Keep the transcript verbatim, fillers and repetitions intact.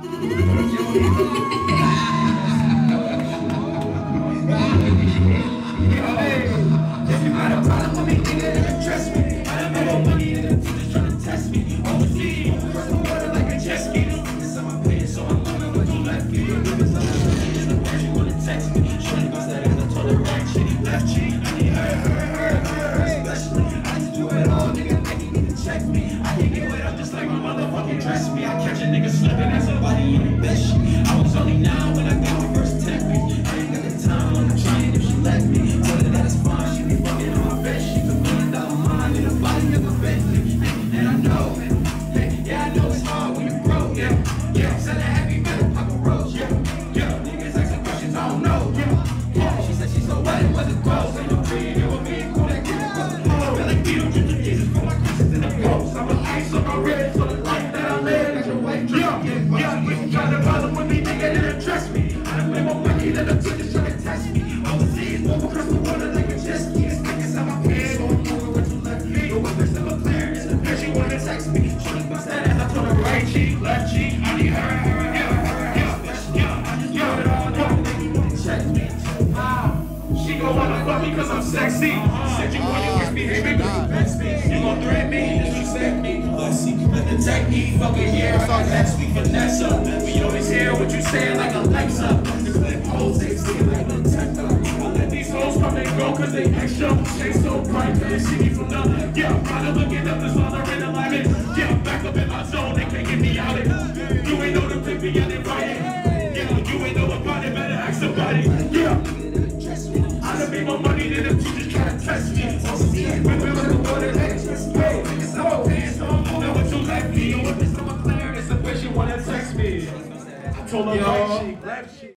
Dress me, I catch a nigga slipping at somebody in the best shit. I was only nine when I got my first tech me. I ain't got the time, I'm trying if she let me. Told her that it's fine, she be fucking on my best. She's a million dollar mind in the body of a Bentley. And I know, hey, yeah, I know it's hard when you broke, yeah. Yeah, sell a happy metal, pop a rose, yeah. Yeah, niggas asking questions, I don't know, yeah. Yeah, she said she's so wet, it wasn't close. Ain't no tree, you and me, cool, that kid, brother. I feel like Beetlejuice to Jesus for my questions in the post. I'm a ice on my wrist, so the life that I live. Yeah, yeah, you try to bother with me, nigga, didn't trust me. I done made more money than the bitches trying to test me. Overseas, move across the water like a jet ski. This nigga's on my pants, so I'm moving with you left me. The weapons of a clear, it's the bitch, she wanna text me. Shorty bust that ass, I told her right cheek, left cheek. I need her, her, yeah, her, yeah, yeah. I just got it all down, nigga, check me. She gon' wanna fuck me cause I'm sexy. Said you want your misbehavior, cause you vex me. You gon' threaten me, disrespect me. Let's see, let the technique fucking yeah, I got next week Vanessa. We always hear what you saying like Alexa. The clip hoes, they see like a detector. I let these hoes come and go cause they extra. They so bright, they see me from the, yeah, probably looking up the sun or in alignment. Yeah, back up in my zone, they can't get me out it. You ain't know the clip be uninvited. Yeah, you ain't know about it, better ask somebody. Yeah. I done made more money than them teachers try to test me. Remember the water that just paid. It's all pants, so I'm moving with you like me. If it's on my clear, it's a bitch you wanna text me. I told her right cheek, left cheek.